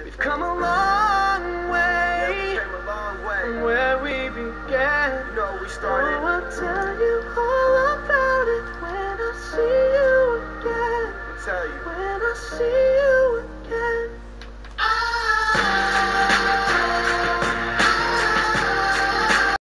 We've come a long way, Yeah, we came a long way from where we began. You know, we started. Oh, I'll tell you